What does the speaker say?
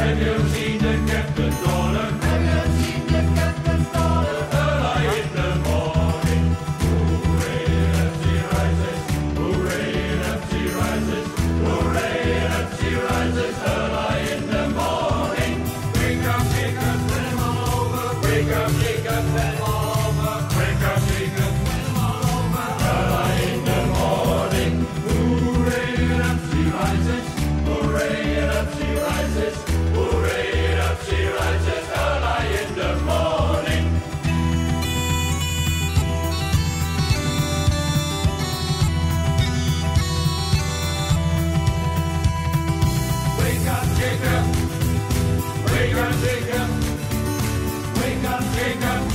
Have you seen the captain's daughter? Have you seen the captain's daughter? Early in the morning. Hooray, up she rises. Hooray, up she rises. Hooray, up she rises. Early in the morning. Wake up, put 'em all over. Wake up, put 'em all over. Wake up, put 'em all over. Early in the morning. Hooray, up she rises. Hooray, up she rises. Hooray, up she rises. Early in the morning. Wake up, Jacob. Wake up, Jacob. Wake up, Jacob.